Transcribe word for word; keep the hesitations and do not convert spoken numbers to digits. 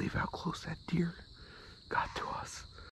believe how close that deer got to us.